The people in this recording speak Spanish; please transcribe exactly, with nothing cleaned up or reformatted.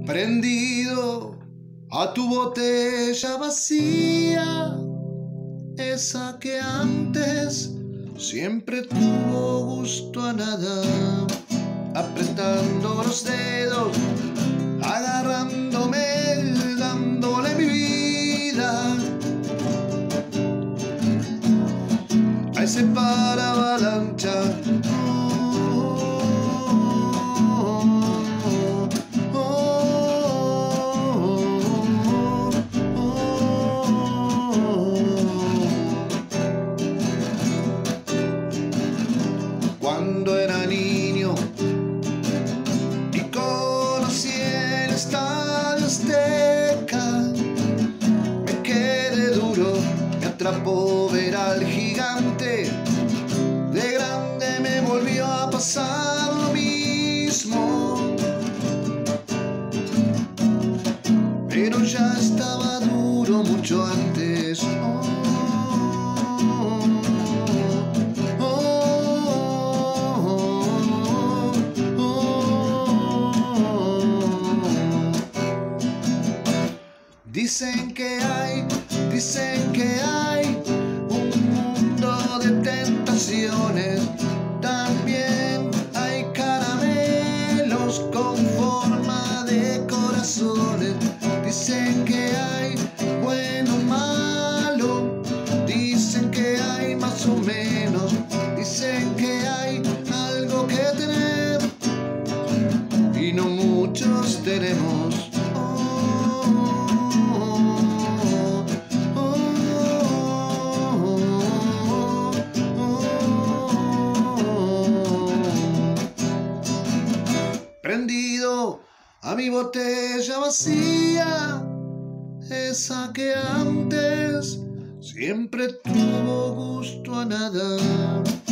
Prendido a tu botella vacía, esa que antes siempre tuvo gusto a nada, apretando los dedos, agarrándome, dándole mi vida a ese paravalancha. Cuando era niño y conocí el Estadio Azteca, me quedé duro, me atrapó ver al gigante. De grande me volvió a pasar lo mismo, pero ya estaba duro mucho antes. Dicen que hay, dicen que hay un mundo de tentaciones. También hay caramelos con forma de corazones. Dicen que hay bueno, malo. Dicen que hay más o menos. Dicen que hay algo que tener y no muchos tenemos. Prendido a mi botella vacía, esa que antes siempre tuvo gusto a nada.